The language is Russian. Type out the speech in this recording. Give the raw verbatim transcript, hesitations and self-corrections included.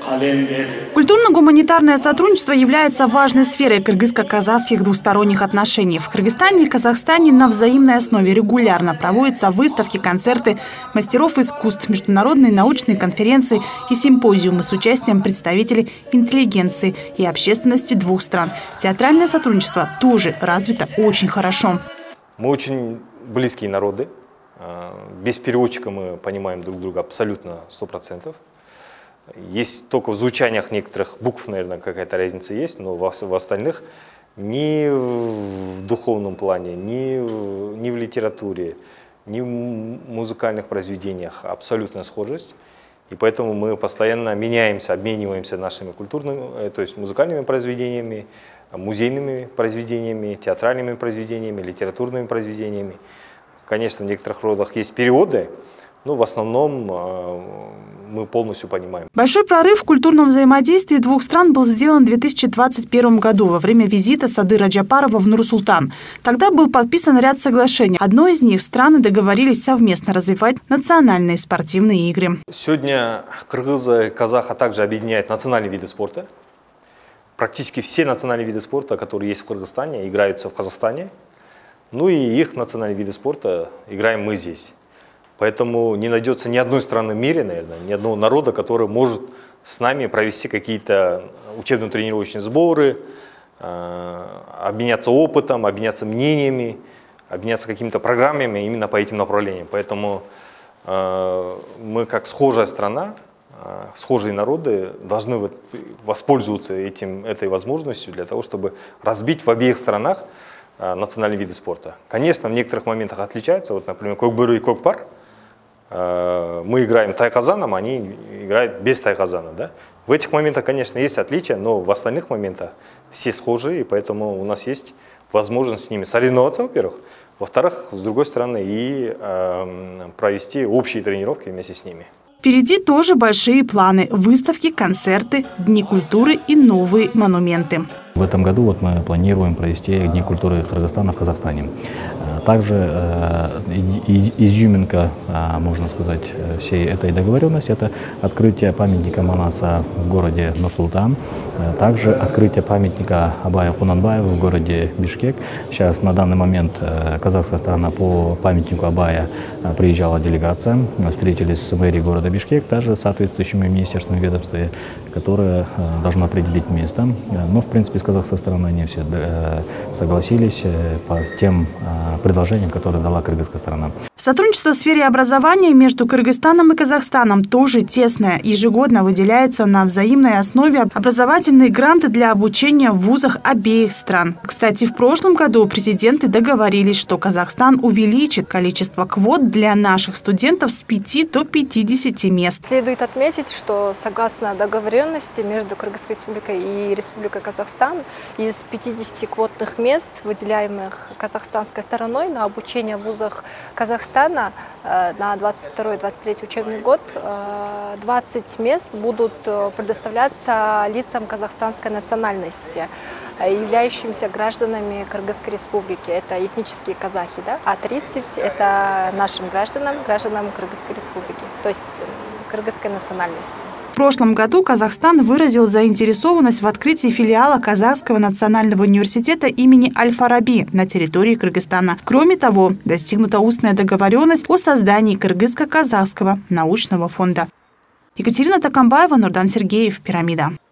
Культурно-гуманитарное сотрудничество является важной сферой кыргызско-казахских двусторонних отношений. В Кыргызстане и Казахстане на взаимной основе регулярно проводятся выставки, концерты мастеров искусств, международные научные конференции и симпозиумы с участием представителей интеллигенции и общественности двух стран. Театральное сотрудничество тоже развито очень хорошо. Мы очень близкие народы. Без переводчика мы понимаем друг друга абсолютно сто процентов. Есть только в звучаниях некоторых букв, наверное, какая-то разница есть, но в остальных ни в духовном плане, ни в, ни в литературе, ни в музыкальных произведениях абсолютная схожесть. И поэтому мы постоянно меняемся, обмениваемся нашими культурными, то есть музыкальными произведениями, музейными произведениями, театральными произведениями, литературными произведениями. Конечно, в некоторых родах есть переводы, но в основном мы полностью понимаем. Большой прорыв в культурном взаимодействии двух стран был сделан в две тысячи двадцать первом году во время визита Садыра Джапарова в Нур-Султан. Тогда был подписан ряд соглашений. Одно из них страны договорились совместно развивать национальные спортивные игры. Сегодня кыргызы и казахи также объединяют национальные виды спорта. Практически все национальные виды спорта, которые есть в Кыргызстане, играются в Казахстане. Ну и их национальные виды спорта играем мы здесь. Поэтому не найдется ни одной страны в мире, наверное, ни одного народа, который может с нами провести какие-то учебно-тренировочные сборы, э, обменяться опытом, обменяться мнениями, обменяться какими-то программами именно по этим направлениям. Поэтому э, мы как схожая страна, э, схожие народы должны воспользоваться этим, этой возможностью для того, чтобы разбить в обеих странах э, национальные виды спорта. Конечно, в некоторых моментах отличаются. Вот, например, кокбуру и кокпар. Мы играем тайказаном, они играют без тайказана. Да? В этих моментах, конечно, есть отличия, но в остальных моментах все схожи, и поэтому у нас есть возможность с ними соревноваться, во-первых. Во-вторых, с другой стороны, и э, провести общие тренировки вместе с ними. Впереди тоже большие планы – выставки, концерты, дни культуры и новые монументы. В этом году вот мы планируем провести Дни культуры Кыргызстана в Казахстане. Также э, изюминка, э, можно сказать, всей этой договоренности – это открытие памятника Манаса в городе Нур-Султан, также открытие памятника Абая Кунанбаева в городе Бишкек. Сейчас на данный момент э, казахская сторона по памятнику Абая э, приезжала делегация, встретились с мэрией города Бишкек, также с соответствующими министерствами ведомствами, которые э, должны определить место. Но, в принципе, с казахской стороны они все э, согласились э, по тем э, предложениям, которые дала кыргызская сторона. Сотрудничество в сфере образования между Кыргызстаном и Казахстаном тоже тесное. Ежегодно выделяется на взаимной основе образовательные гранты для обучения в вузах обеих стран. Кстати, в прошлом году президенты договорились, что Казахстан увеличит количество квот для наших студентов с пяти до пятидесяти мест. Следует отметить, что согласно договоренности между Кыргызской республикой и Республикой Казахстан, из пятидесяти квотных мест, выделяемых казахстанской стороной на обучение в вузах Казахстана, на двадцать второй — двадцать третий учебный год двадцать мест будут предоставляться лицам казахстанской национальности, являющимся гражданами Кыргызской республики. Это этнические казахи, да? А тридцать это нашим гражданам, гражданам Кыргызской республики, то есть кыргызской национальности. В прошлом году Казахстан выразил заинтересованность в открытии филиала Казахского национального университета имени Аль-Фараби на территории Кыргызстана. Кроме того, достигнута устная договоренность о создании Кыргызско-казахского научного фонда. Екатерина Такамбаева, Нурдан Сергеев, Пирамида.